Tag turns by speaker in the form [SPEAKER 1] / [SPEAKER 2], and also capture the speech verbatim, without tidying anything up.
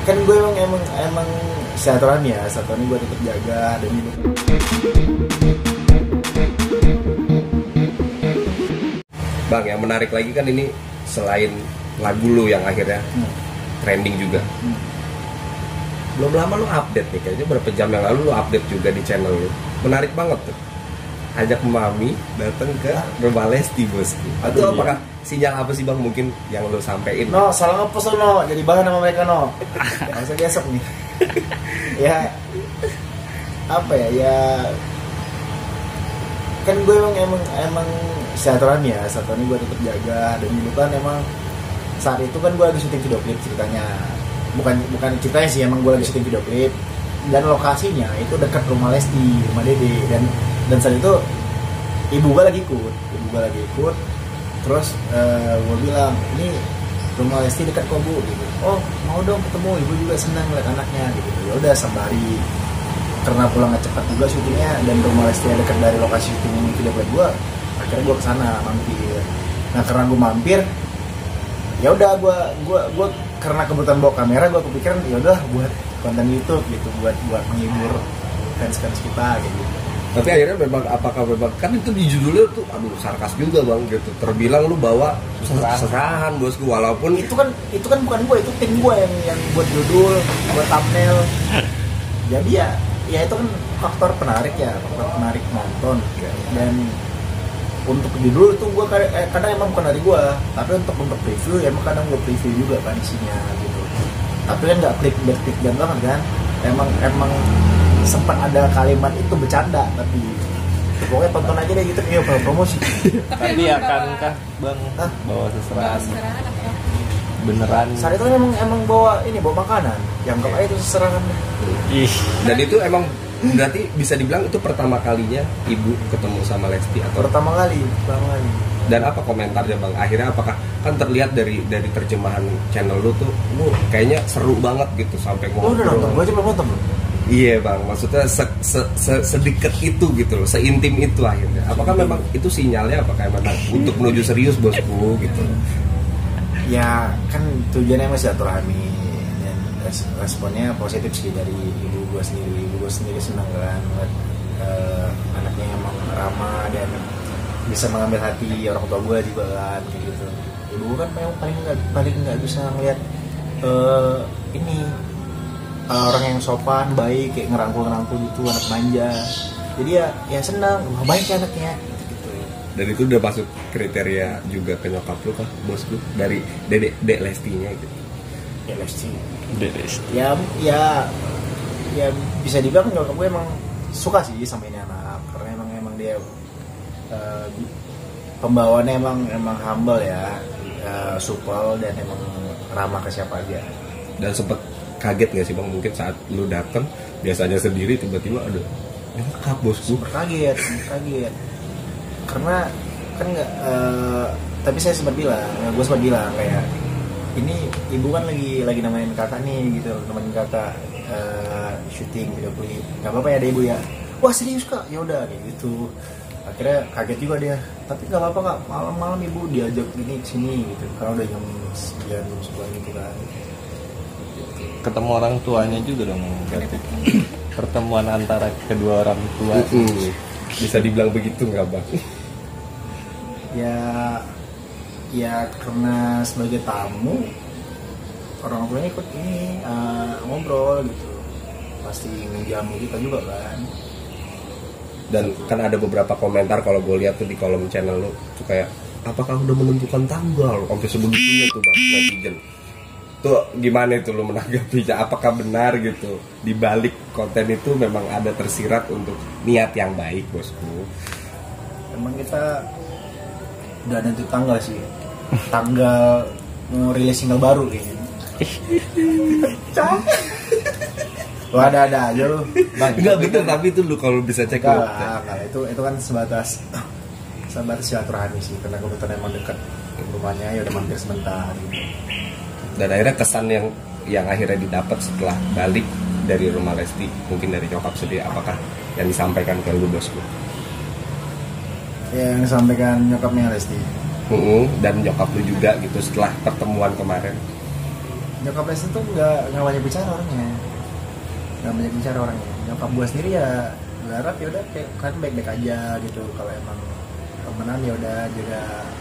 [SPEAKER 1] kan gue emang emang emang silaturahmi ya, silaturahmi gue tetap jaga dan hidup.
[SPEAKER 2] Bang, yang menarik lagi kan ini selain lagu lu yang akhirnya hmm. trending juga. Hmm. Belum lama lu update nih, kayaknya berapa jam yang lalu lu update juga di channel lu. Menarik banget tuh. Ajak mami datang ke rumah Lesti, bosku. Atau apakah sinyal apa sih bang mungkin yang lu sampein?
[SPEAKER 1] No, salah ngepost no, jadi bahan sama mereka no. Langsung besok nih. Ya apa ya, ya kan gue emang emang emang silaturahmi ya, silaturahmi gue tetap jaga dan hidup kan emang saat itu kan gue lagi syuting video klip ceritanya, bukan bukan ceritanya sih, emang gue lagi syuting video klip dan lokasinya itu dekat rumah Lesti, rumah Dede, dan dan saat itu ibu gue lagi ikut, ibu gue lagi ikut, terus uh, gue bilang ini rumah Lesti dekat kok bu, gitu. Oh mau dong ketemu, ibu juga senang lihat anaknya, gitu. Ya udah sembari karena pulangnya cepat juga syutingnya dan rumah Lesti dekat dari lokasi syuting video klip gue, akhirnya gue kesana mampir. Nah karena gue mampir, ya udah gue gue gue karena kebetulan bawa kamera, gue kepikiran ya udah buat konten YouTube gitu, buat buat menghibur fans-fans kita gitu.
[SPEAKER 2] Tapi akhirnya memang apakah memang kan itu di judulnya tuh aduh sarkas juga bang gitu, terbilang lu bawa serahan bosku, walaupun
[SPEAKER 1] itu kan itu kan bukan gue, itu tim gue yang yang buat judul, buat thumbnail. Jadi ya ya itu kan faktor penarik ya, faktor penarik nonton dan untuk judul itu gue kadang, eh, kadang emang bukan dari gue, tapi untuk untuk preview ya emang kadang gue preview juga kan isinya gitu. Tapi kan nggak clickbait clickbait banget kan, emang emang sempat ada kalimat itu bercanda, tapi pokoknya tonton aja deh gitu, iya promosi.
[SPEAKER 3] Tapi akankah bang Hah? bawa seserahan beneran?
[SPEAKER 1] Saat itu kan emang emang bawa ini bawa makanan, yang kau itu seserahan.
[SPEAKER 2] Ih. Dan itu emang berarti bisa dibilang itu pertama kalinya ibu ketemu sama Lesti atau
[SPEAKER 1] pertama kali, pertama kali.
[SPEAKER 2] Dan apa komentarnya bang? Akhirnya apakah kan terlihat dari dari terjemahan channel lu tuh, lu kayaknya seru banget gitu sampai ngobrol.
[SPEAKER 1] Lu udah nonton? Gua aja belum nonton belum.
[SPEAKER 2] Iya bang, maksudnya se, se, se, sedekat itu gitu loh, seintim itu akhirnya. Apakah memang itu sinyalnya? Apakah memang untuk menuju serius bosku gitu?
[SPEAKER 1] Ya kan tujuannya masih silaturahmi dan responnya positif sih dari ibu gue sendiri. Ibu gue sendiri senang kan ngeliat uh, anaknya emang ramah dan bisa mengambil hati orang tua gue juga kan kayak gitu. Ibu gue kan memang paling nggak paling nggak bisa ngeliat uh, ini uh, orang yang sopan baik kayak ngerangkul-ngerangkul gitu, anak manja. Jadi ya ya senang, wah baik ya anaknya.
[SPEAKER 2] Dan itu udah masuk kriteria juga ke nyokap lu kah bosku dari dedek dek Lestinya gitu.
[SPEAKER 1] Ya Lesti.
[SPEAKER 3] Dek Lesti.
[SPEAKER 1] Ya ya ya bisa dibilang nyokap gue emang suka sih sama ini anak karena emang emang dia uh, pembawaannya emang emang humble ya, uh, supel dan emang ramah ke siapa aja.
[SPEAKER 2] Dan sempet kaget gak sih bang mungkin saat lu dateng biasanya sendiri tiba-tiba aduh nyokap bosku?
[SPEAKER 1] Kaget, kaget. Karena kan nggak, uh, tapi saya sempat bilang, gue sempat bilang kayak ini ibu kan lagi lagi nemenin kakak nih gitu, nemenin kakak uh, syuting video klip, nggak apa-apa ya ada ibu ya, wah serius kak, ya udah kayak gitu. Akhirnya kaget juga dia, tapi nggak apa-apa kak, malam-malam ibu diajak ini sini gitu, karena udah jam sembilan jam sepuluh gitu kan.
[SPEAKER 3] Ketemu orang tuanya juga dong berarti. Pertemuan antara kedua orang tua.
[SPEAKER 2] Uh-uh. Bisa dibilang begitu nggak bang?
[SPEAKER 1] Ya, ya karena sebagai tamu orang tuanya ikut ini uh, ngobrol gitu, pasti menjamu kita juga kan.
[SPEAKER 2] Dan kan ada beberapa komentar kalau gue lihat tuh di kolom channel lu tuh kayak apakah udah menentukan tanggal sampai sebegitunya tuh bang netizen. Tuh gimana itu lu menanggapinya? Apakah benar gitu di balik konten itu memang ada tersirat untuk niat yang baik bosku?
[SPEAKER 1] Emang kita udah nentu tanggal sih, tanggal mau rilis single baru kayaknya. Wah ada-ada aja lu
[SPEAKER 2] bang. Enggak bener tapi itu lu kalau bisa cek
[SPEAKER 1] enggak, enggak, itu itu kan sebatas sebatas silaturahmi sih, karena kebetulan emang dekat rumahnya ya udah mampir sebentar gitu.
[SPEAKER 2] Dan akhirnya kesan yang yang akhirnya didapat setelah balik dari rumah Lesti mungkin dari nyokap sendiri apakah yang disampaikan ke lu bosku?
[SPEAKER 1] Ya, yang disampaikan nyokapnya Lesti.
[SPEAKER 2] Uh-uh, dan nyokap lu juga gitu setelah pertemuan kemarin.
[SPEAKER 1] Nyokap Leslie tuh nggak nggak banyak bicara orangnya, nggak banyak bicara orangnya. Nyokap gue sendiri ya berharap ya udah kayak kan baik-baik aja gitu. Kalau emang temenan ya udah jaga